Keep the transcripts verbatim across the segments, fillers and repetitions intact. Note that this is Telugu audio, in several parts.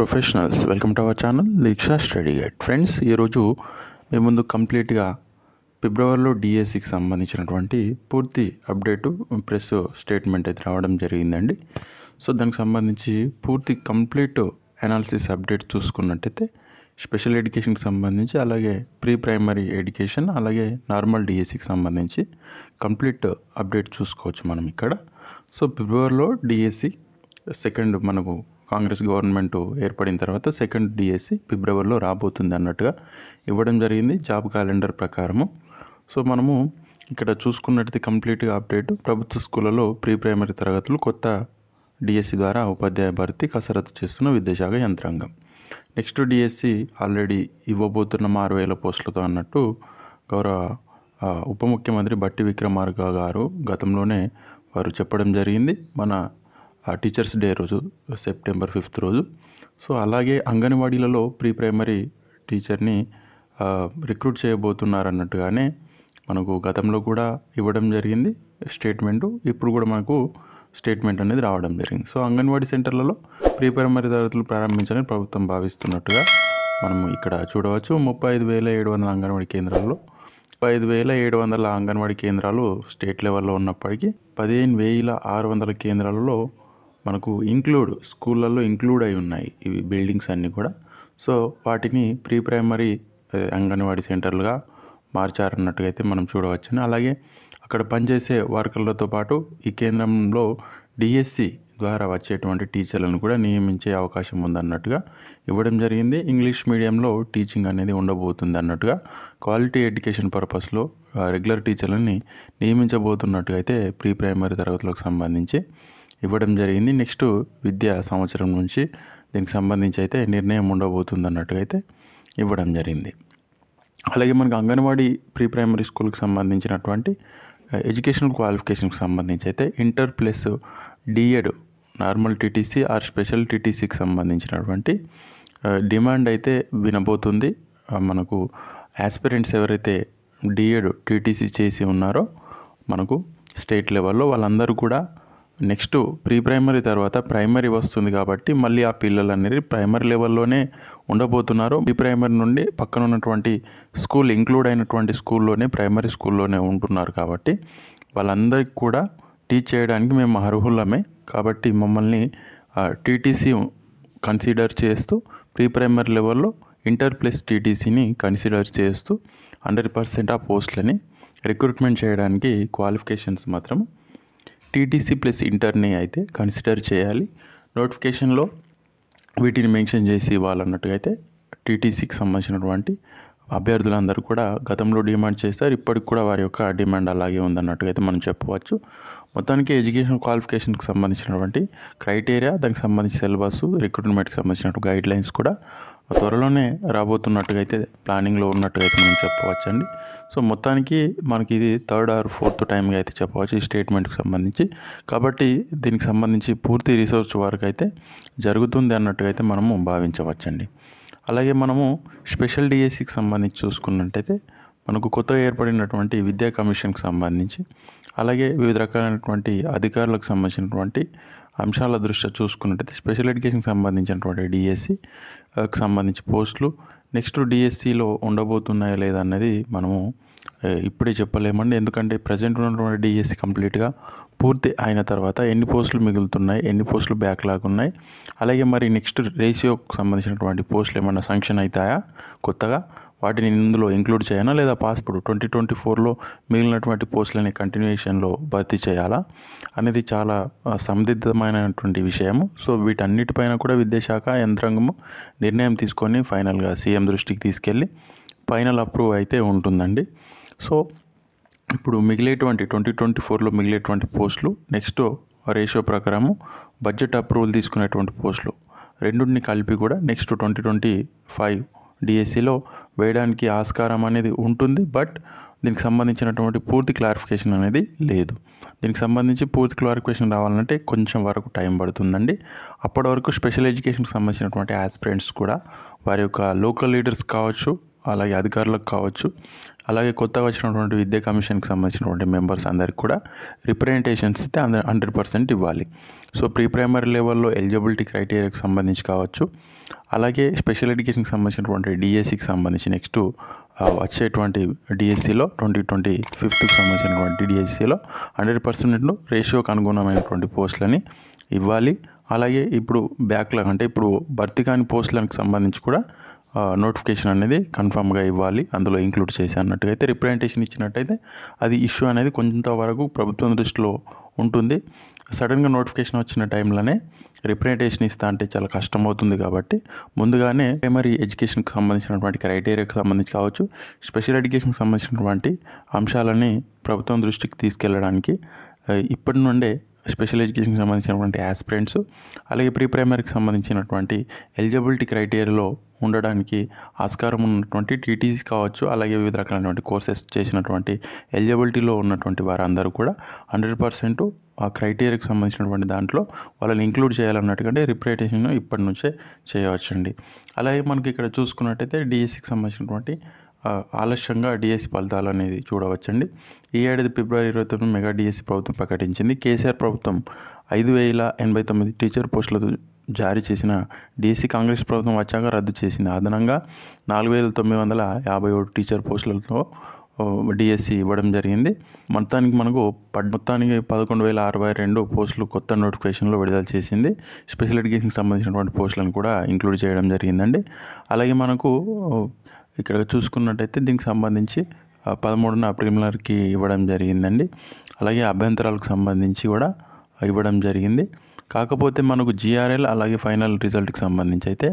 Professionals welcome to our channel Diksha study guide. Friends, ఈరోజు మీ ముందు కంప్లీట్గా ఫిబ్రవరిలో డిఎస్సికి సంబంధించినటువంటి పూర్తి అప్డేటు ప్రెస్ స్టేట్మెంట్ అయితే రావడం జరిగిందండి. సో దానికి సంబంధించి పూర్తి కంప్లీట్ అనాలిసిస్ అప్డేట్ చూసుకున్నట్టయితే స్పెషల్ ఎడ్యుకేషన్కి సంబంధించి, అలాగే ప్రీ ప్రైమరీ ఎడ్యుకేషన్, అలాగే నార్మల్ డిఎస్సికి సంబంధించి కంప్లీట్ అప్డేట్ చూసుకోవచ్చు మనం ఇక్కడ. సో ఫిబ్రవరిలో డిఎస్సి సెకండ్ మనకు కాంగ్రెస్ గవర్నమెంట్ ఏర్పడిన తర్వాత సెకండ్ డిఎస్సి ఫిబ్రవరిలో రాబోతుంది అన్నట్టుగా ఇవ్వడం జరిగింది జాబ్ క్యాలెండర్ ప్రకారము. సో మనము ఇక్కడ చూసుకున్నట్టయితే కంప్లీట్గా అప్డేట్ ప్రభుత్వ స్కూళ్ళలో ప్రీ ప్రైమరీ తరగతులు కొత్త డిఎస్సి ద్వారా ఉపాధ్యాయ భర్తీ కసరత్తు చేస్తున్న విద్యాశాఖ యంత్రాంగం. నెక్స్ట్ డిఎస్సి ఆల్రెడీ ఇవ్వబోతున్న ఆరు వేల పోస్టులతో అన్నట్టు గౌరవ ఉప ముఖ్యమంత్రి బట్టి విక్రమార్క గారు గతంలోనే వారు చెప్పడం జరిగింది మన టీచర్స్ డే రోజు, సెప్టెంబర్ ఫిఫ్త్ రోజు. సో అలాగే అంగన్వాడీలలో ప్రీ ప్రైమరీ టీచర్ని రిక్రూట్ చేయబోతున్నారు అన్నట్టుగానే మనకు గతంలో కూడా ఇవ్వడం జరిగింది స్టేట్మెంటు. ఇప్పుడు కూడా మనకు స్టేట్మెంట్ అనేది రావడం జరిగింది. సో అంగన్వాడీ సెంటర్లలో ప్రీ ప్రైమరీ తరగతులు ప్రారంభించాలని ప్రభుత్వం భావిస్తున్నట్టుగా మనం ఇక్కడ చూడవచ్చు. ముప్పై ఐదు వేల ఏడు వందల అంగన్వాడీ కేంద్రాల్లో ముప్పై ఐదు వేల ఏడు వందల అంగన్వాడీ కేంద్రాలు స్టేట్ లెవెల్లో ఉన్నప్పటికీ పదిహేను వేల ఆరు వందల కేంద్రాలలో మనకు ఇంక్లూడ్ స్కూళ్ళల్లో ఇంక్లూడ్ అయి ఉన్నాయి ఇవి బిల్డింగ్స్ అన్నీ కూడా. సో వాటిని ప్రీ ప్రైమరీ అంగన్వాడీ సెంటర్లుగా మార్చారన్నట్టుగా అయితే మనం చూడవచ్చని, అలాగే అక్కడ పనిచేసే వర్కర్లతో పాటు ఈ కేంద్రంలో డిఎస్సి ద్వారా వచ్చేటువంటి టీచర్లను కూడా నియమించే అవకాశం ఉందన్నట్టుగా ఇవ్వడం జరిగింది. ఇంగ్లీష్ మీడియంలో టీచింగ్ అనేది ఉండబోతుంది అన్నట్టుగా క్వాలిటీ ఎడ్యుకేషన్ పర్పస్లో రెగ్యులర్ టీచర్లని నియమించబోతున్నట్టుగా అయితే ప్రీ ప్రైమరీ తరగతులకు సంబంధించి ఇవ్వడం జరిగింది. నెక్స్ట్ విద్యా సంవత్సరం నుంచి దీనికి సంబంధించి అయితే నిర్ణయం ఉండబోతుంది అన్నట్టుగా అయితే ఇవ్వడం జరిగింది. అలాగే మనకు అంగన్వాడీ ప్రీ ప్రైమరీ స్కూల్కి సంబంధించినటువంటి ఎడ్యుకేషనల్ క్వాలిఫికేషన్కి సంబంధించి అయితే inter plus DEd normal TTC or special టీటీసీకి సంబంధించినటువంటి డిమాండ్ అయితే వినబోతుంది. మనకు యాస్పిరెంట్స్ ఎవరైతే డిఎడ్ టీటీసీ చేసి ఉన్నారో మనకు స్టేట్ లెవెల్లో వాళ్ళందరూ కూడా నెక్స్ట్ ప్రీ ప్రైమరీ తర్వాత ప్రైమరీ వస్తుంది కాబట్టి మళ్ళీ ఆ పిల్లలు అనేది ప్రైమరీ లెవెల్లోనే ఉండబోతున్నారు. ప్రీ ప్రైమరీ నుండి పక్కన ఉన్నటువంటి స్కూల్ ఇంక్లూడ్ అయినటువంటి స్కూల్లోనే ప్రైమరీ స్కూల్లోనే ఉంటున్నారు కాబట్టి వాళ్ళందరికీ కూడా టీచ్ చేయడానికి మేము అర్హులమే కాబట్టి మమ్మల్ని టీటీసీ కన్సిడర్ చేస్తూ ప్రీ ప్రైమరీ లెవెల్లో ఇంటర్ ప్లస్ టీటీసీని కన్సిడర్ చేస్తూ హండ్రెడ్ పర్సెంట్ ఆ పోస్టులని రిక్రూట్మెంట్ చేయడానికి క్వాలిఫికేషన్స్ మాత్రం టీటీసీ ప్లస్ ఇంటర్ని అయితే కన్సిడర్ చేయాలి. నోటిఫికేషన్లో వీటిని మెన్షన్ చేసి ఇవ్వాలన్నట్టుగా అయితే టీటీసీకి సంబంధించినటువంటి అభ్యర్థులందరూ కూడా గతంలో డిమాండ్ చేస్తారు. ఇప్పటికి కూడా వారి యొక్క డిమాండ్ అలాగే ఉందన్నట్టుగా అయితే మనం చెప్పవచ్చు. మొత్తానికి ఎడ్యుకేషన్ క్వాలిఫికేషన్కి సంబంధించినటువంటి క్రైటీరియా, దానికి సంబంధించి సిలబస్, రిక్రూట్మెంట్కి సంబంధించిన గైడ్ లైన్స్ కూడా త్వరలోనే రాబోతున్నట్టుగా అయితే ప్లానింగ్లో ఉన్నట్టుగా అయితే మనం చెప్పవచ్చండి. సో మొత్తానికి మనకి ఇది థర్డ్ ఆర్ ఫోర్త్ టైంగా అయితే చెప్పవచ్చు ఈ స్టేట్మెంట్కి సంబంధించి. కాబట్టి దీనికి సంబంధించి పూర్తి రీసెర్చ్ వర్క్ అయితే జరుగుతుంది అన్నట్టుగా అయితే మనము భావించవచ్చండి. అలాగే మనము స్పెషల్ డిఎస్సికి సంబంధించి చూసుకున్నట్టయితే మనకు కొత్తగా ఏర్పడినటువంటి విద్యా కమిషన్కి సంబంధించి, అలాగే వివిధ రకాలైనటువంటి అధికారులకు సంబంధించినటువంటి అంశాల దృష్ట్యా చూసుకున్నట్టయితే స్పెషల్ ఎడ్యుకేషన్కి సంబంధించినటువంటి డిఎస్సికి సంబంధించి పోస్టులు నెక్స్ట్ డిఎస్సిలో ఉండబోతున్నాయా లేదా అన్నది మనము ఇప్పుడే చెప్పలేమండి. ఎందుకంటే ప్రజెంట్ ఉన్నటువంటి డిఎస్సి కంప్లీట్గా పూర్తి అయిన తర్వాత ఎన్ని పోస్టులు మిగులుతున్నాయి, ఎన్ని పోస్టులు బ్యాక్లాగ్ ఉన్నాయి, అలాగే మరి నెక్స్ట్ రేషియోకి సంబంధించినటువంటి పోస్టులు ఏమైనా శాంక్షన్ అవుతాయా కొత్తగా, వాటిని ఇందులో ఇంక్లూడ్ చేయాలా లేదా పాస్ ఇప్పుడు ట్వంటీ ట్వంటీ ఫోర్లో మిగిలినటువంటి పోస్టులని కంటిన్యూషన్లో భర్తీ చేయాలా అనేది చాలా సందిగ్ధమైనటువంటి విషయము. సో వీటన్నిటిపైన కూడా విద్యాశాఖ యంత్రాంగము నిర్ణయం తీసుకొని ఫైనల్గా సీఎం దృష్టికి తీసుకెళ్ళి ఫైనల్ అప్రూవ్ అయితే ఉంటుందండి. సో ఇప్పుడు మిగిలేటువంటి ట్వంటీ ట్వంటీ ఫోర్లో మిగిలేటువంటి పోస్టులు నెక్స్ట్ రేషియో ప్రకారము బడ్జెట్ అప్రూవల్ తీసుకునేటువంటి పోస్టులు రెండుని కలిపి కూడా నెక్స్ట్ ట్వంటీ ట్వంటీ ఫైవ్ డిఎస్సిలో వేయడానికి ఆస్కారం అనేది ఉంటుంది. బట్ దీనికి సంబంధించినటువంటి పూర్తి క్లారిఫికేషన్ అనేది లేదు. దీనికి సంబంధించి పూర్తి క్లారిఫికేషన్ రావాలంటే కొంచెం వరకు టైం పడుతుందండి. అప్పటి వరకు స్పెషల్ ఎడ్యుకేషన్కి సంబంధించినటువంటి ఆస్పిరెంట్స్ కూడా వారి యొక్క లోకల్ లీడర్స్ కావచ్చు, అలాగే అధికారులకు కావచ్చు, అలాగే కొత్తగా వచ్చినటువంటి విద్యా కమిషన్కి సంబంధించినటువంటి మెంబర్స్ అందరికి కూడా రిప్రజెంటేషన్స్ అయితే అందరు హండ్రెడ్ పర్సెంట్ ఇవ్వాలి. సో ప్రీ ప్రైమరీ లెవెల్లో ఎలిజిబిలిటీ క్రైటీరియాకి సంబంధించి కావచ్చు, అలాగే స్పెషల్ ఎడ్యుకేషన్కి సంబంధించినటువంటి డిఎస్సికి సంబంధించి నెక్స్ట్ వచ్చేటువంటి డిఎస్సిలో ట్వంటీ ట్వంటీ ఫిఫ్త్కి సంబంధించినటువంటి డిఎస్సిలో హండ్రెడ్ పర్సెంట్ రేషియోకి అనుగుణమైనటువంటి పోస్టులని ఇవ్వాలి. అలాగే ఇప్పుడు బ్యాక్లాగ్ అంటే ఇప్పుడు భర్తీ కాని పోస్టులకు సంబంధించి కూడా నోటిఫికేషన్ అనేది కన్ఫామ్గా ఇవ్వాలి, అందులో ఇంక్లూడ్ చేసి అన్నట్టుగా అయితే రిప్రజెంటేషన్ ఇచ్చినట్టయితే అది ఇష్యూ అనేది కొంతవరకు ప్రభుత్వం దృష్టిలో ఉంటుంది. సడన్గా నోటిఫికేషన్ వచ్చిన టైంలోనే రిప్రజెంటేషన్ ఇస్తా అంటే చాలా కష్టం అవుతుంది. కాబట్టి ముందుగానే ప్రైమరీ ఎడ్యుకేషన్కి సంబంధించినటువంటి క్రైటీరియాకి సంబంధించి కావచ్చు, స్పెషల్ ఎడ్యుకేషన్కి సంబంధించినటువంటి అంశాలని ప్రభుత్వం దృష్టికి తీసుకెళ్ళడానికి ఇప్పటి నుండే స్పెషల్ ఎడ్యుకేషన్కి సంబంధించినటువంటి యాస్పిరెంట్స్ అలాగే ప్రీ ప్రైమరీకి సంబంధించినటువంటి ఎలిజిబిలిటీ క్రైటీరియాలో ఉండడానికి ఆస్కారం ఉన్నటువంటి టీటీసీ కావచ్చు, అలాగే వివిధ రకాలైనటువంటి కోర్సెస్ చేసినటువంటి ఎలిజిబిలిటీలో ఉన్నటువంటి వారందరూ కూడా హండ్రెడ్ పర్సెంట్ ఆ క్రైటీరియాకి సంబంధించినటువంటి దాంట్లో వాళ్ళని ఇంక్లూడ్ చేయాలన్నట్టుగా రిప్రజెంటేషన్ ఇప్పటి నుంచే చేయవచ్చండి. అలాగే మనకి ఇక్కడ చూసుకున్నట్టయితే డిఎస్సికి సంబంధించినటువంటి ఆలస్యంగా డిఎస్సి ఫలితాలు అనేది చూడవచ్చండి. ఈ ఏడాది ఫిబ్రవరి ఇరవై తొమ్మిది మెగా డిఎస్సి ప్రభుత్వం ప్రకటించింది. కేసీఆర్ ప్రభుత్వం ఐదు వేల ఎనభై తొమ్మిది టీచర్ పోస్టులతో జారీ చేసిన డిఎస్సి కాంగ్రెస్ ప్రభుత్వం వచ్చాక రద్దు చేసింది. అదనంగా నాలుగు వేల తొమ్మిది వందల యాభై ఏడు టీచర్ పోస్టులతో డిఎస్సి ఇవ్వడం జరిగింది. మొత్తానికి మనకు మొత్తానికి పదకొండు వేల అరవై రెండు పోస్టులు కొత్త నోటిఫికేషన్లో విడుదల చేసింది. స్పెషల్ ఎడ్యుకేషన్కి సంబంధించినటువంటి పోస్టులను కూడా ఇంక్లూడ్ చేయడం జరిగిందండి. అలాగే మనకు ఇక్కడ చూసుకున్నట్టయితే దీనికి సంబంధించి పదమూడున ప్రిలిమినరీకి ఇవ్వడం జరిగిందండి. అలాగే అభ్యంతరాలకు సంబంధించి కూడా ఇవ్వడం జరిగింది. కాకపోతే మనకు జిఆర్ఎల్ అలాగే ఫైనల్ రిజల్ట్కి సంబంధించి అయితే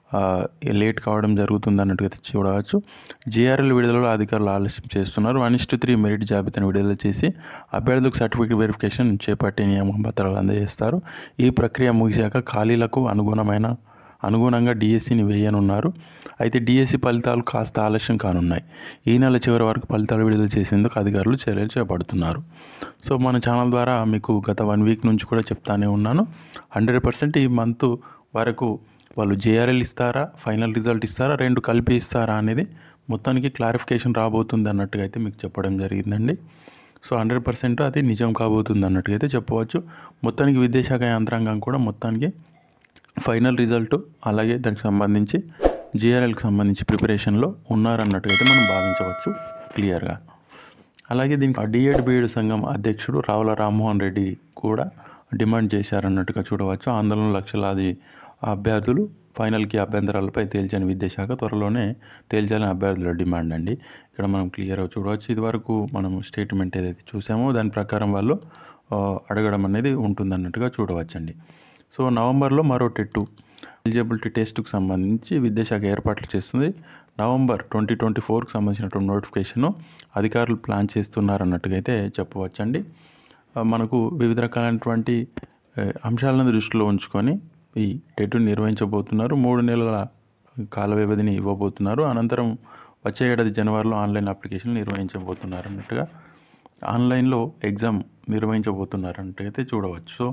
లేట్ కావడం జరుగుతుంది అన్నట్టుగా చూడవచ్చు. జిఆర్ఎల్ విడుదలలో అధికారులు ఆలస్యం చేస్తున్నారు. One is to three merit జాబితాను విడుదల చేసి అభ్యర్థులకు సర్టిఫికేట్ వెరిఫికేషన్ చేపట్టి నియామక పత్రాలు అందజేస్తారు. ఈ ప్రక్రియ ముగిశాక ఖాళీలకు అనుగుణమైన అనుగుణంగా డిఎస్సిని వేయనున్నారు. అయితే డిఎస్సి ఫలితాలు కాస్త ఆలస్యం కానున్నాయి. ఈ నెల చివరి వరకు ఫలితాలు విడుదల చేసేందుకు అధికారులు చర్యలు చేపడుతున్నారు. సో మన ఛానల్ ద్వారా మీకు గత వన్ వీక్ నుంచి కూడా చెప్తానే ఉన్నాను, హండ్రెడ్ పర్సెంట్ ఈ మంత్ వరకు వాళ్ళు జేఆర్ఎల్ ఇస్తారా, ఫైనల్ రిజల్ట్ ఇస్తారా, రెండు కలిపి ఇస్తారా అనేది మొత్తానికి క్లారిఫికేషన్ రాబోతుంది అన్నట్టుగా అయితే మీకు చెప్పడం జరిగిందండి. సో హండ్రెడ్ పర్సెంట్ అది నిజం కాబోతుంది అన్నట్టుగా అయితే చెప్పవచ్చు. మొత్తానికి విద్యాశాఖ యంత్రాంగం కూడా మొత్తానికి ఫైనల్ రిజల్ట్ అలాగే దానికి సంబంధించి జిఆర్ఎల్కి సంబంధించి ప్రిపరేషన్లో ఉన్నారన్నట్టుగా అయితే మనం భావించవచ్చు క్లియర్గా. అలాగే దీనికి డిఎడ్ బిఎడ్ సంఘం అధ్యక్షుడు రావుల రామ్మోహన్ రెడ్డి కూడా డిమాండ్ చేశారన్నట్టుగా చూడవచ్చు. ఆందోళన లక్షలాది అభ్యర్థులు ఫైనల్కి అభ్యంతరాలపై తేల్చని విద్యాశాఖ త్వరలోనే తేల్చాలని అభ్యర్థుల డిమాండ్ అండి. ఇక్కడ మనం క్లియర్గా చూడవచ్చు. ఇదివరకు మనం స్టేట్మెంట్ ఏదైతే చూసామో దాని ప్రకారం వాళ్ళు అడగడం అనేది ఉంటుందన్నట్టుగా చూడవచ్చండి. సో నవంబర్లో మరో టెట్టు ఎలిజిబిలిటీ టెస్ట్కు సంబంధించి విద్యాశాఖ ఏర్పాట్లు చేస్తుంది. నవంబర్ ట్వంటీ ట్వంటీ ఫోర్కి సంబంధించినటువంటి నోటిఫికేషను అధికారులు ప్లాన్ చేస్తున్నారన్నట్టుగా అయితే చెప్పవచ్చండి. మనకు వివిధ రకాలైనటువంటి అంశాలను దృష్టిలో ఉంచుకొని ఈ టెట్టు నిర్వహించబోతున్నారు. మూడు నెలల కాల వ్యవధిని ఇవ్వబోతున్నారు. అనంతరం వచ్చే ఏడాది జనవరిలో ఆన్లైన్ అప్లికేషన్ నిర్వహించబోతున్నారు అన్నట్టుగా ఆన్లైన్లో ఎగ్జామ్ నిర్వహించబోతున్నారు అన్నట్టుగా అయితే చూడవచ్చు. సో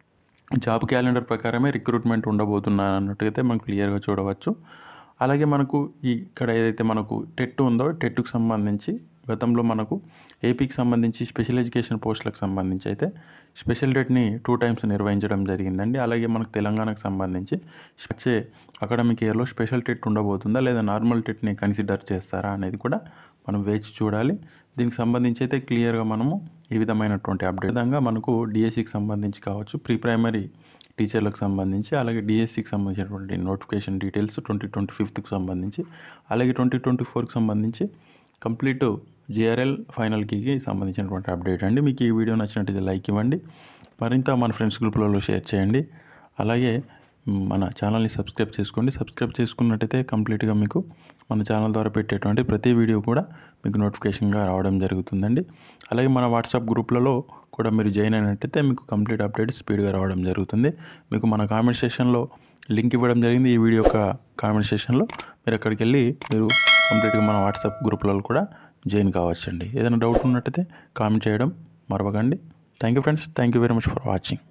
జాబ్ క్యాలెండర్ ప్రకారమే రిక్రూట్మెంట్ ఉండబోతున్నారు అన్నట్టుగా మనం క్లియర్గా చూడవచ్చు. అలాగే మనకు ఈ ఇక్కడ ఏదైతే మనకు టెట్ ఉందో టెట్కు సంబంధించి గతంలో మనకు ఏపీకి సంబంధించి స్పెషల్ ఎడ్యుకేషన్ పోస్టులకు సంబంధించి అయితే స్పెషల్ టెట్ని టూ టైమ్స్ నిర్వహించడం జరిగిందండి. అలాగే మనకు తెలంగాణకు సంబంధించి వచ్చే అకాడమిక్ ఇయర్లో స్పెషల్ టెట్ ఉండబోతుందా లేదా నార్మల్ టెట్ని కన్సిడర్ చేస్తారా అనేది కూడా మనం వేచి చూడాలి. దీనికి సంబంధించి అయితే క్లియర్గా మనము ఈ విధమైనటువంటి అప్డేట్ విధంగా మనకు డిఎస్సికి సంబంధించి కావచ్చు, ప్రీ ప్రైమరీ టీచర్లకు సంబంధించి అలాగే డిఎస్సికి సంబంధించినటువంటి నోటిఫికేషన్ డీటెయిల్స్ ట్వంటీ ట్వంటీ ఫిఫ్త్కి సంబంధించి అలాగే ట్వంటీ ట్వంటీ ఫోర్కి సంబంధించి కంప్లీట్ జిఆర్ఎల్ ఫైనల్కి సంబంధించినటువంటి అప్డేట్ అండి. మీకు ఈ వీడియో నచ్చినట్టయితే లైక్ ఇవ్వండి, మరింత మన ఫ్రెండ్స్ గ్రూప్లలో షేర్ చేయండి. అలాగే మన ఛానల్ని సబ్స్క్రైబ్ చేసుకోండి. సబ్స్క్రైబ్ చేసుకున్నట్టయితే కంప్లీట్గా మీకు మన ఛానల్ ద్వారా పెట్టేటువంటి ప్రతి వీడియో కూడా మీకు నోటిఫికేషన్గా రావడం జరుగుతుందండి. అలాగే మన వాట్సాప్ గ్రూప్లలో కూడా మీరు జాయిన్ అయినట్టయితే మీకు కంప్లీట్ అప్డేట్ స్పీడ్గా రావడం జరుగుతుంది. మీకు మన కామెంట్ సెషన్లో లింక్ ఇవ్వడం జరిగింది. ఈ వీడియో యొక్క కామెంట్ సెషన్లో మీరు అక్కడికి వెళ్ళి మీరు కంప్లీట్గా మన వాట్సాప్ గ్రూప్లలో కూడా జాయిన్ కావచ్చండి. ఏదైనా డౌట్ ఉన్నట్టయితే కామెంట్ చేయడం మరవకండి. Thank you friends, thank you very much for watching.